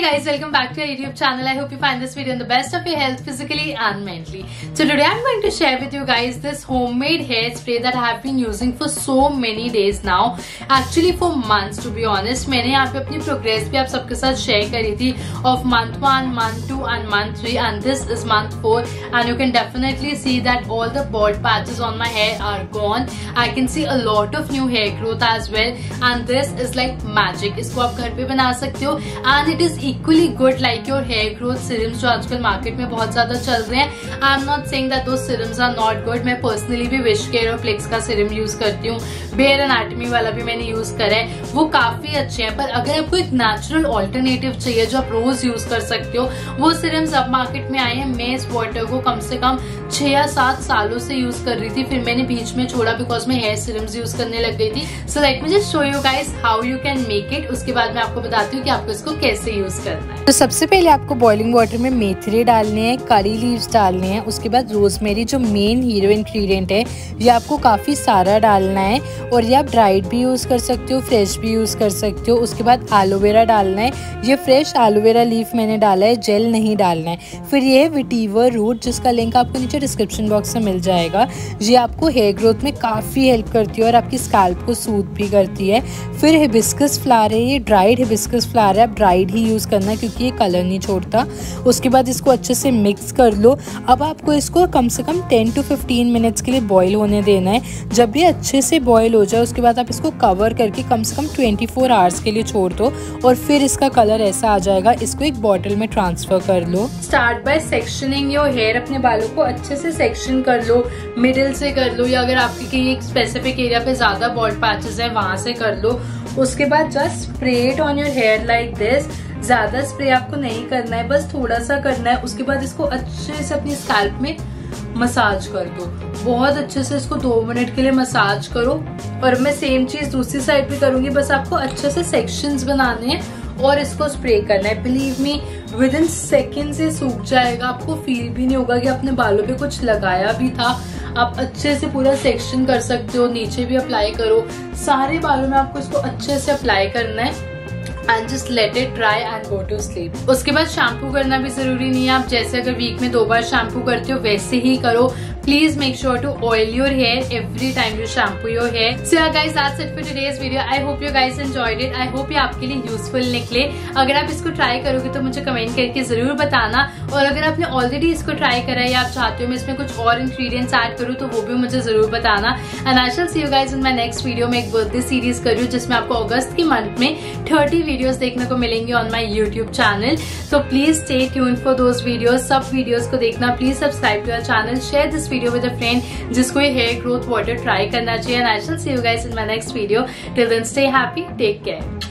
guys, welcome back to our YouTube channel. I hope you find this video in the best of your health physically and mentally. So today I'm going to share with you guys this homemade hair spray that I have been using for so many days now. Actually for months to be honest. मैंने यहाँ पे अपनी progress भी आप सबके साथ share करी थी of month 1, month 2 and month 3 and this is month 4 and you can definitely see that all the bald patches on my hair are gone. I can see a lot of new hair growth as well and this is like magic. इसको आप घर पे बना सकते हो and it is equally good like your hair growth serums जो आजकल market में बहुत ज्यादा चल रहे हैं. I am not saying that those serums are not good. मैं पर्सनली भी विश केयर और फ्लेक्स का सीरम यूज करती हूँ. बेयर एनाटॉमी वाला भी मैंने यूज करा है, वो काफी अच्छे हैं. पर अगर आपको एक नेचुरल ऑल्टरनेटिव चाहिए जो आप रोज यूज कर सकते हो, वो सीरम्स अब मार्केट में आए हैं. मैं इस वाटर को कम से कम 6 या 7 सालों से यूज कर रही थी, फिर मैंने बीच में छोड़ा बिकॉज मैं हेयर सीरम्स यूज करने लग गई थी. So let me just show you guys how you can make it. उसके बाद मैं आपको बताती हूँ कि आपको इसको कैसे यूज करना है. तो सबसे पहले आपको बॉइलिंग वाटर में मेथी डालने हैं, करी लीव्स डालने हैं. उसके बाद रोजमेरी जो मेन हीरो इंग्रेडिएंट है ये आपको काफी सारा डालना है और ये आप ड्राइड भी यूज कर सकते हो, फ्रेश भी यूज कर सकते हो. उसके बाद एलोवेरा डालना है. ये फ्रेश एलोवेरा लीफ मैंने डाला है, जेल नहीं डालना है. फिर ये है विटीवर रूट जिसका लिंक आपको नीचे डिस्क्रिप्शन बॉक्स में मिल जाएगा. ये आपको हेयर ग्रोथ में काफी हेल्प करती है और आपकी स्कैल्प को सूद भी करती है. फिर हिबिस्कस फ्लावर है, ये ड्राइड हिबिस्कस फ्लावर है, आप ड्राइड ही यूज करना क्योंकि ये कलर नहीं छोड़ता. उसके बाद इसको अच्छे से मिक्स कर लो. अब आपको इसको कम से कम 10 to 15 मिनट्स के लिए बॉईल होने देना है. जब ये अच्छे से बॉईल हो जाए उसके बाद आप इसको कवर करके कम से कम 24 आवर्स के लिए छोड़ दो और फिर इसका कलर ऐसा आ जाएगा. इसको एक बॉटल में ट्रांसफर कर लो. Start by sectioning your hair. अपने बालों को अच्छे से सेक्शन कर लो, मिडिल से कर लो या अगर आपके कहीं एक स्पेसिफिक एरिया पे ज्यादा बॉल्ड पैचेस है वहां से कर लो. उसके बाद just spray it on your hair like this. ज्यादा स्प्रे आपको नहीं करना है, बस थोड़ा सा करना है. उसके बाद इसको अच्छे से अपनी स्कैल्प में मसाज कर दो. बहुत अच्छे से इसको 2 मिनट के लिए मसाज करो. और मैं सेम चीज दूसरी साइड पे करूंगी. बस आपको अच्छे से सेक्शंस बनाने हैं और इसको स्प्रे करना है. Believe me within second से सूख जाएगा. आपको फील भी नहीं होगा कि अपने बालों पे कुछ लगाया भी था. आप अच्छे से पूरा सेक्शन कर सकते हो, नीचे भी अप्लाई करो. सारे बालों में आपको इसको अच्छे से अप्लाई करना है and just let it dry and go to sleep. उसके बाद शैम्पू करना भी जरूरी नहीं है. आप जैसे अगर वीक में 2 बार शैम्पू करते हो वैसे ही करो. Please make sure to oil your hair every time you shampoo your hair. So yeah guys, that's it for today's video. I hope you guys enjoyed it. I hope ये आपके लिए useful निकले. अगर आप इसको ट्राई करोगे तो मुझे कमेंट करके जरूर बताना. और अगर आपने ऑलरेडी इसको ट्राई करा है या आप चाहते हो मैं इसमें कुछ और इंग्रेडिएंट्स ऐड करूँ तो वो भी मुझे जरूर बताना. And I shall see you guys in my next video. मैं एक बर्थडे सीरीज कर रही हूँ जिसमें आपको अगस्त के मंथ में 30 वीडियोस देखने को मिलेंगे on my YouTube channel. So please stay tuned for those videos. सब वीडियोस को देखना. Please subscribe to our channel. Share this video with a friend जिसको ये हेयर ग्रोथ वाटर ट्राई करना चाहिए. And I shall see you guys in my next video. Till then stay happy, take care.